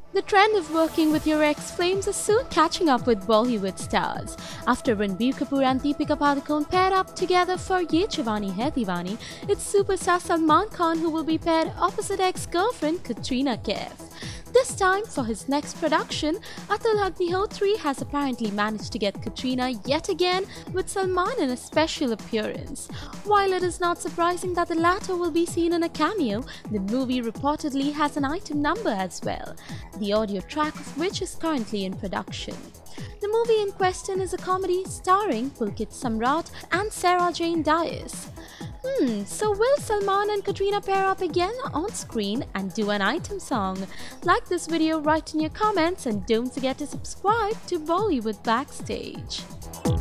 The trend of working with your ex-flames is soon catching up with Bollywood stars. After Ranbir Kapoor and Deepika Padukone paired up together for Ye Jawani Hai Deewani, it's superstar Salman Khan who will be paired opposite ex-girlfriend Katrina Kaif. This time, for his next production, Atul Agnihotri has apparently managed to get Katrina yet again with Salman in a special appearance. While it is not surprising that the latter will be seen in a cameo, the movie reportedly has an item number as well, the audio track of which is currently in production. The movie in question is a comedy starring Pulkit Samrat and Sarah Jane Dias. So will Salman and Katrina pair up again on screen and do an item song? Like this video, write in your comments, and don't forget to subscribe to Bollywood Backstage.